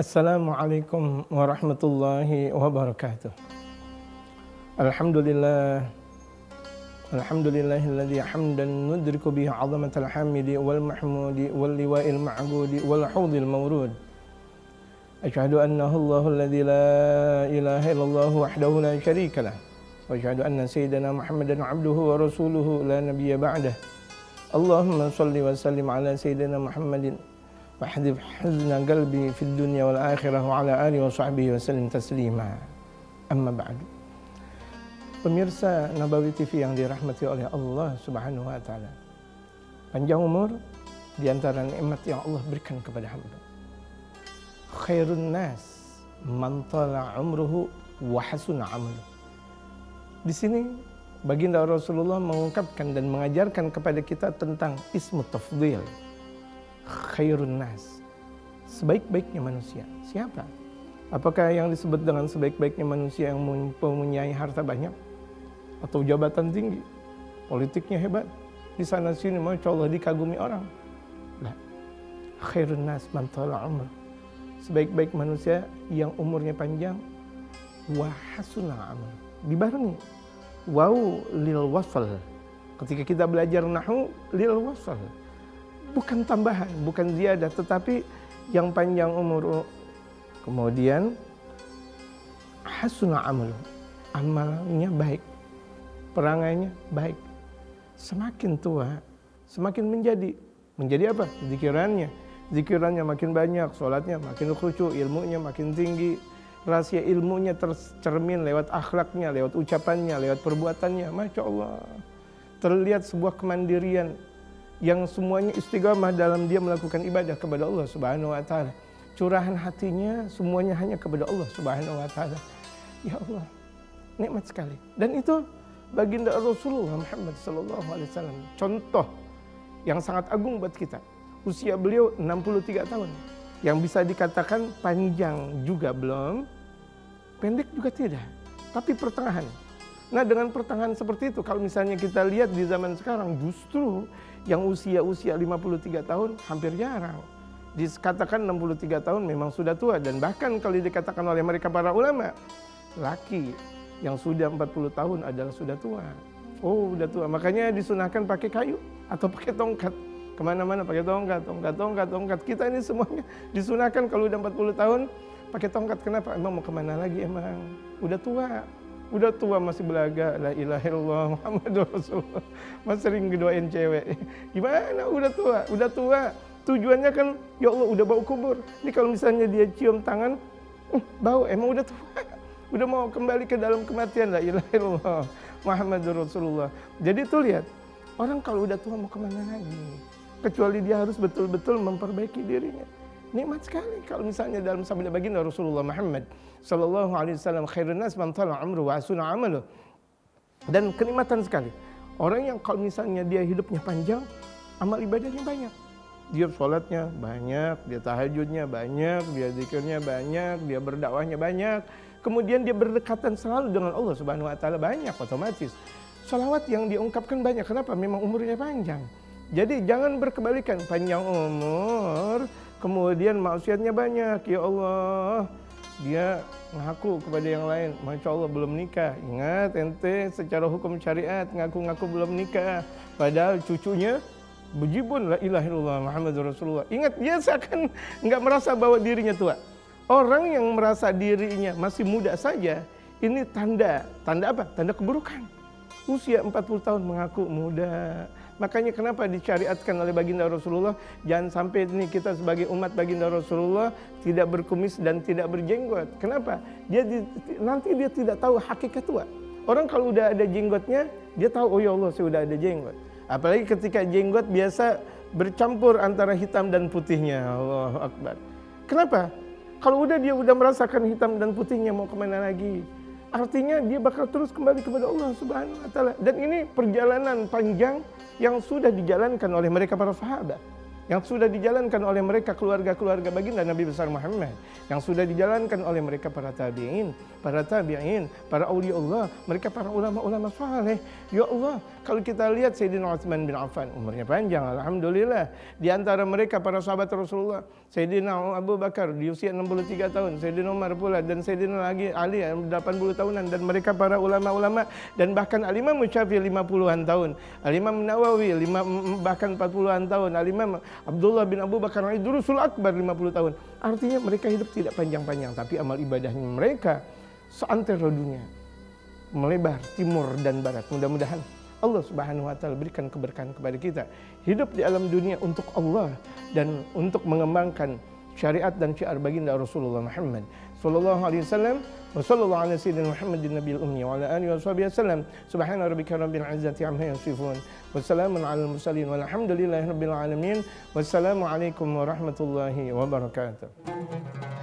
Assalamualaikum warahmatullahi wabarakatuh. Alhamdulillah. Alhamdulillahilladzi hamdan nudriku bihi 'azamatal hamidi wal mahmudi wal liwa'il ma'budi wal hawdil mawrud. Asyhadu annahu Allahul ladzi la ilaha illallah wahdahu la syarika lah. Wa asyhadu anna sayyidana Muhammadan 'abduhu wa rasuluhu la nabiyya ba'dah. Allahumma shalli wa sallim ala sayyidina Muhammadin wahdhif huzna qalbi fid dunya wal akhirah wa ala alihi wa sahbihi wa sallim taslima. Amma ba'du. Pemirsa Nabawi TV yang dirahmati oleh Allah Subhanahu wa taala. Panjang umur di antara nikmat yang Allah berikan kepada hamba. Khairun nas man tala umruhu wa hasuna amaluhu. Di sini baginda Rasulullah mengungkapkan dan mengajarkan kepada kita tentang ismu tafdhil. Khairun nas, sebaik-baiknya manusia. Siapa? Apakah yang disebut dengan sebaik-baiknya manusia yang mempunyai harta banyak atau jabatan tinggi, politiknya hebat, di sana sini masya Allah dikagumi orang? Lah. Khairun nas man tala umr, sebaik-baik manusia yang umurnya panjang, wa hasuna amal, dibarengi waw lil wasl. Ketika kita belajar nahwu, lil wasl, bukan tambahan, bukan ziyadah, tetapi yang panjang umur. Kemudian hasuna amal, amalnya baik, perangainya baik. Semakin tua, semakin menjadi apa? Zikirannya makin banyak, sholatnya makin khusyuk, ilmunya makin tinggi, rahasia ilmunya tercermin lewat akhlaknya, lewat ucapannya, lewat perbuatannya. Masya Allah, terlihat sebuah kemandirian yang semuanya istiqamah dalam dia melakukan ibadah kepada Allah Subhanahu wa taala. Curahan hatinya semuanya hanya kepada Allah Subhanahu wa taala. Ya Allah, nikmat sekali. Dan itu baginda Rasulullah Muhammad sallallahu alaihi wasallam, contoh yang sangat agung buat kita. Usia beliau 63 tahun. Yang bisa dikatakan panjang juga belum, pendek juga tidak, tapi pertengahan. Nah, dengan pertengahan seperti itu, kalau misalnya kita lihat di zaman sekarang, justru yang usia 53 tahun hampir jarang. Dikatakan 63 tahun memang sudah tua, dan bahkan kalau dikatakan oleh mereka para ulama, laki yang sudah 40 tahun adalah sudah tua. Oh, sudah tua. Makanya disunahkan pakai kayu atau pakai tongkat. Kemana-mana pakai tongkat. Kita ini semuanya disunahkan kalau udah 40 tahun pakai tongkat. Kenapa? Emang mau kemana lagi emang? Udah tua masih belaga, la ilaha illallah Muhammadur Rasulullah. Masih sering ngedoain cewek. Gimana udah tua. Tujuannya kan ya Allah udah bau kubur. Ini kalau misalnya dia cium tangan, bau, emang udah tua. Udah mau kembali ke dalam kematian, la ilaha illallah Muhammadur Rasulullah. Jadi tuh lihat, orang kalau udah tua mau kemana lagi? Kecuali dia harus betul-betul memperbaiki dirinya. Nikmat sekali kalau misalnya dalam sabda baginda Rasulullah Muhammad sallallahu alaihi wasallam, khairun nas man tala umru wa hasuna amaluhu. Dan kenikmatan sekali orang yang kalau misalnya dia hidupnya panjang, amal ibadahnya banyak. Dia sholatnya banyak, dia tahajudnya banyak, dia zikirnya banyak, dia berdakwahnya banyak. Kemudian dia berdekatan selalu dengan Allah Subhanahu wa taala banyak, otomatis. Shalawat yang diungkapkan banyak. Kenapa? Memang umurnya panjang. Jadi jangan berkebalikan, panjang umur kemudian maksiatnya banyak. Ya Allah, dia ngaku kepada yang lain, masya Allah belum nikah. Ingat ente secara hukum syariat ngaku-ngaku belum nikah, padahal cucunya bejibun, la ilaha illallah Muhammadur Rasulullah. Ingat, dia seakan nggak merasa bahwa dirinya tua. Orang yang merasa dirinya masih muda saja, ini tanda apa? Tanda keburukan. Usia 40 tahun mengaku muda. Makanya kenapa disyariatkan oleh baginda Rasulullah, jangan sampai ini kita sebagai umat baginda Rasulullah tidak berkumis dan tidak berjenggot. Kenapa? Nanti dia tidak tahu hakikat tua. Orang kalau udah ada jenggotnya, dia tahu, oh ya Allah saya udah ada jenggot. Apalagi ketika jenggot biasa bercampur antara hitam dan putihnya. Allahu Akbar. Kenapa? Kalau dia udah merasakan hitam dan putihnya, mau kemana lagi? Artinya dia bakal terus kembali kepada Allah Subhanahu wa taala. Dan ini perjalanan panjang yang sudah dijalankan oleh mereka para sahabat. yang sudah dijalankan oleh mereka keluarga-keluarga baginda Nabi besar Muhammad, yang sudah dijalankan oleh mereka para tabi'in, para aulia Allah, mereka para ulama-ulama saleh. Ya Allah, kalau kita lihat Sayyidina Utsman bin Affan, umurnya panjang alhamdulillah. Di antara mereka para sahabat Rasulullah, Sayyidina Abu Bakar di usia 63 tahun, Sayyidina Umar pula, dan Sayyidina Ali 80 tahunan, dan mereka para ulama-ulama, dan bahkan Al-Imam Syafi'i 50-an tahun, Al-Imam Nawawi bahkan 40-an tahun, Al-Imam Abdullah bin Abu Bakar Idrusul Akbar 50 tahun. Artinya mereka hidup tidak panjang-panjang, tapi amal ibadahnya mereka seantero dunia, melebar timur dan barat. Mudah-mudahan Allah Subhanahu wa taala berikan keberkahan kepada kita, hidup di alam dunia untuk Allah dan untuk mengembangkan syariat dan syiar baginda Rasulullah Muhammad sallallahu alaihi wasallam. Wa sallallahu ala sayyidina Muhammadin nabiyil ummi wa ala alihi washabihi wasallam. Subhana rabbika rabbil izzati amma yasifun wa salamun alal mursalin walhamdulillahi rabbil alamin. Wassalamu alaikum warahmatullahi wabarakatuh.